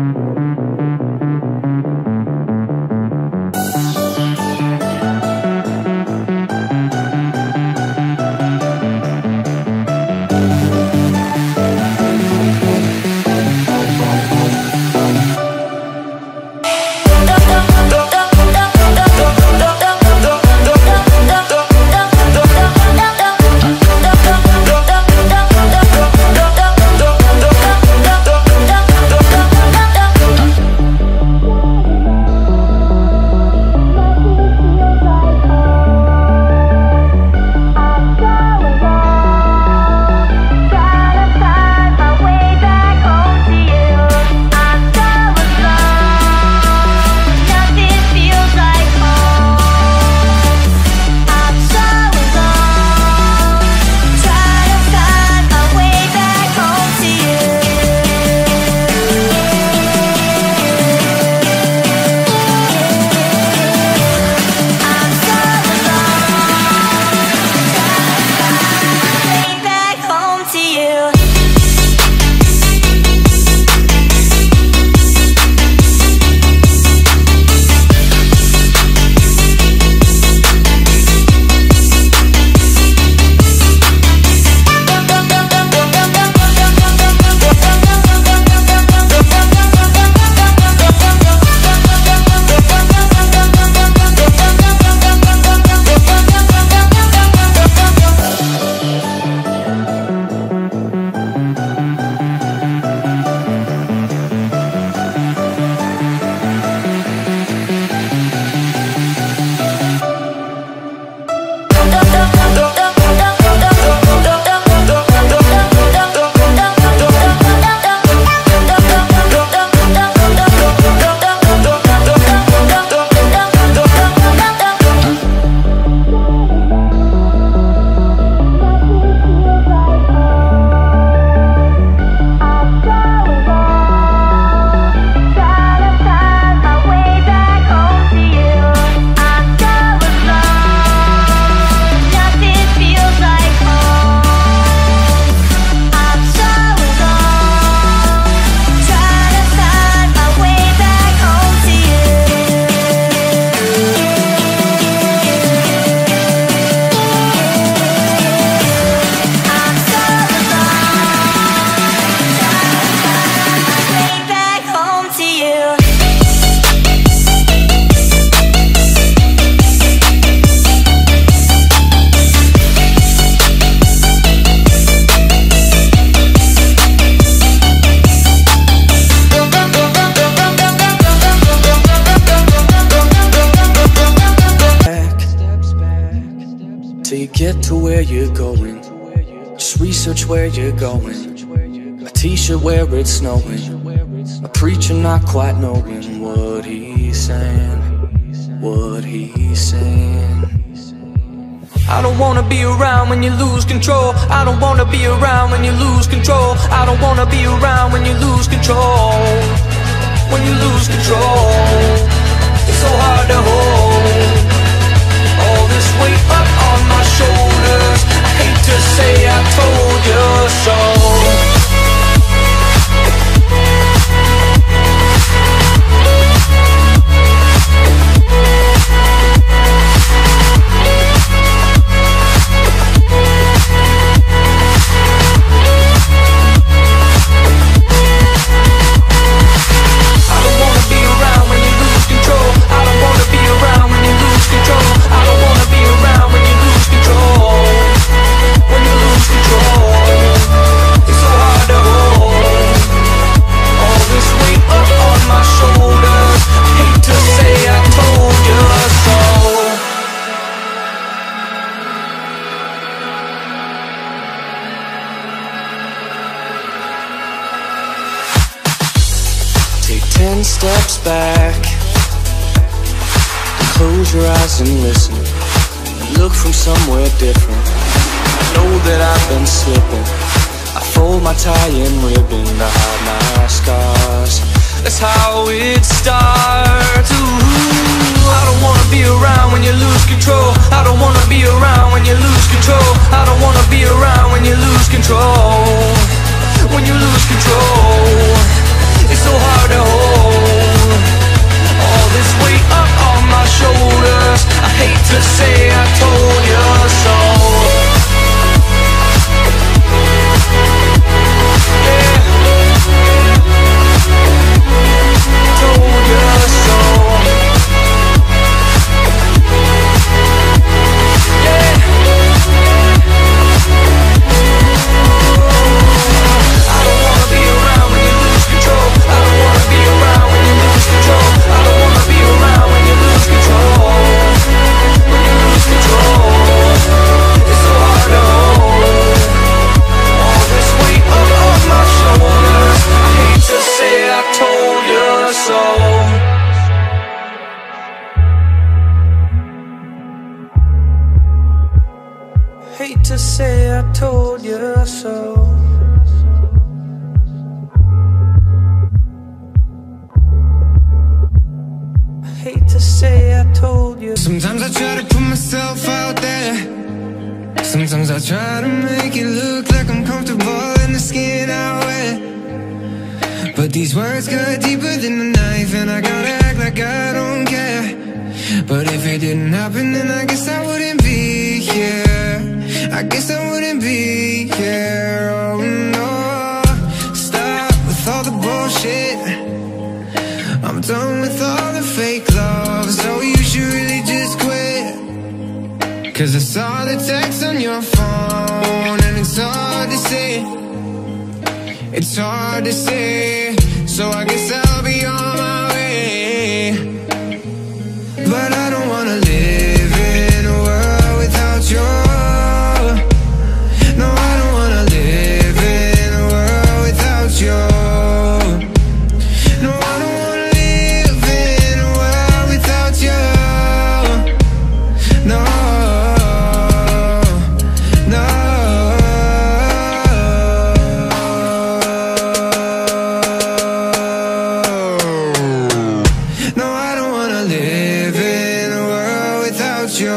get to where you're going. Just research where you're going. A t-shirt where it's snowing. A preacher not quite knowing what he's saying. What he's saying. I don't wanna be around when you lose control. I don't wanna be around when you lose control. I don't wanna be around when you lose control. When you lose control, it's so hard to hold all this weight up on my shoulders. I hate to say I told you so. Take 10 steps back, close your eyes and listen, and look from somewhere different. I know that I've been slipping. I fold my tie and ribbon to hide my scars. That's how it starts. Ooh, I don't wanna be around when you lose control. I don't wanna be around when you lose control. I don't wanna be around when you lose control. When you lose control, it's so hard to hold. try to put myself out there. Sometimes I try to make it look like I'm comfortable in the skin I wear, but these words cut deeper than a knife, and I gotta act like I don't care. But if it didn't happen, then I guess I wouldn't be here. I guess I wouldn't be here. Oh no, stop with all the bullshit. I'm done with all the fake love, so you should really just quit. 'Cause I saw the text on your phone, and it's hard to say. It's hard to say, so I guess I'll be on my way. But I don't wanna live in a world without you. No, I don't wanna live in a world without you. No, I don't wanna live in a world without you. No, no. No, I don't wanna live in a world without you.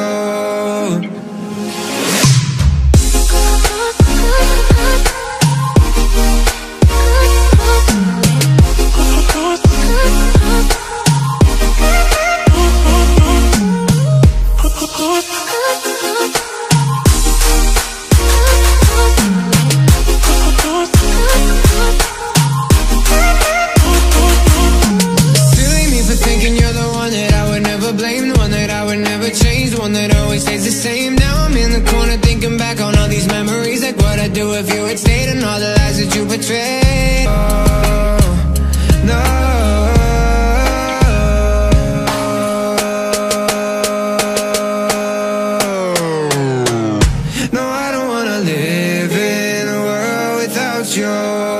Change, the one that always stays the same. Now I'm in the corner thinking back on all these memories, like what I'd do if you had stayed, and all the lies that you betrayed. Oh, no. No, I don't wanna live in a world without you.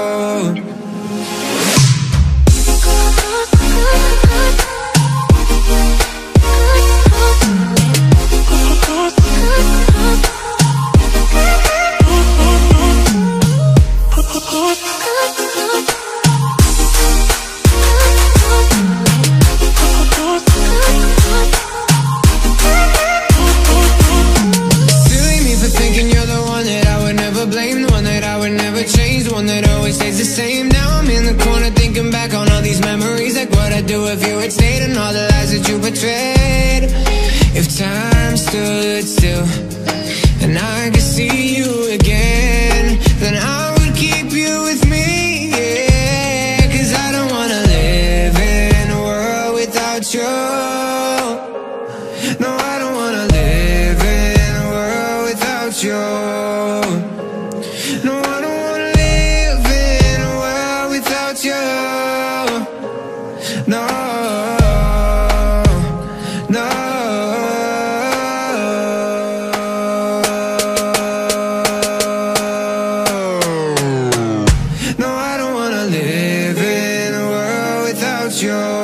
Change, the one that always stays the same. Now I'm in the corner thinking back on all these memories, like what I'd do if you had stayed, and all the lies that you betrayed. If time stood still and I could see you again, then I would keep you with me, yeah. 'Cause I don't wanna live in a world without you. No, I don't wanna live in a world without you. No, I don't wanna live in a world without you. No, no. No, I don't wanna live in a world without you.